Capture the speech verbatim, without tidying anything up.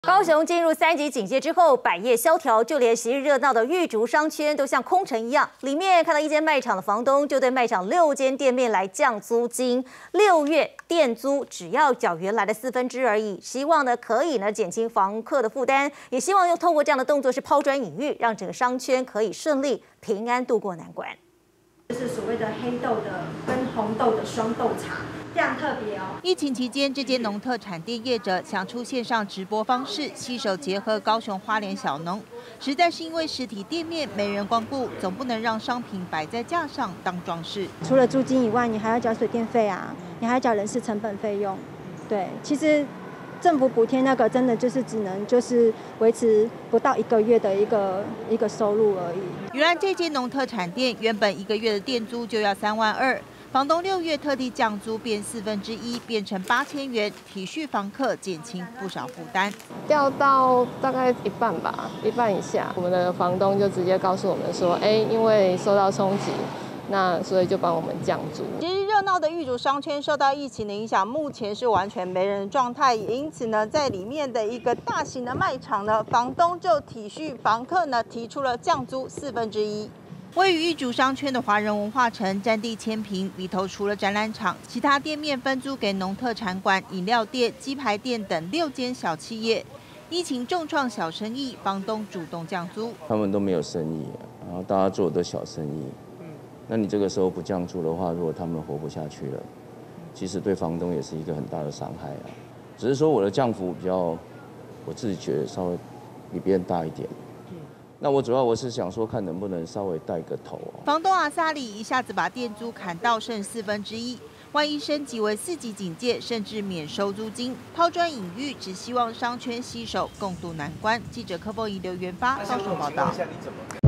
高雄进入三级警戒之后，百业萧条，就连昔日热闹的玉竹商圈都像空城一样。里面看到一间卖场的房东就对卖场六间店面来降租金，六月店租只要缴原来的四分之而已。希望呢可以呢减轻房客的负担，也希望用透过这样的动作是抛砖引玉，让整个商圈可以顺利平安度过难关。 就是所谓的黑豆的跟红豆的双豆茶。 非常特别哦！ 疫情期间，这间农特产店业者想出线上直播方式，携手结合高雄花莲小农。实在是因为实体店面没人光顾，总不能让商品摆在架上当装饰。 除了租金以外，你还要缴水电费啊，你还要缴人事成本费用。对，其实政府补贴那个真的就是只能就是维持不到一个月的一个一个收入而已。 原来这间农特产店原本一个月的店租就要三万二。 房东六月特地降租，变四分之一，变成八千元，体恤房客，减轻不少负担。 掉到大概一半吧，一半以下。我们的房东就直接告诉我们说，哎，因为受到冲击，那所以就帮我们降租。 其实热闹的玉竹商圈受到疫情的影响，目前是完全没人状态，也因此呢，在里面的一个大型的卖场呢，房东就体恤房客呢，提出了降租四分之一。 位于玉竹商圈的华人文化城，占地千坪，里头除了展览场，其他店面分租给农特产馆、饮料店、鸡排店等六间小企业。疫情重创小生意，房东主动降租。 他们都没有生意，然后大家做的都小生意。那你这个时候不降租的话，如果他们活不下去了，其实对房东也是一个很大的伤害啊。只是说我的降幅比较，我自己觉得稍微比别人大一点。 那我主要我是想说，看能不能稍微带个头哦。 房东阿萨里一下子把店租砍到剩四分之一，万一升级为四级警戒，甚至免收租金，抛砖引玉，只希望商圈携手共度难关。记者柯凤仪、刘元发高雄报道。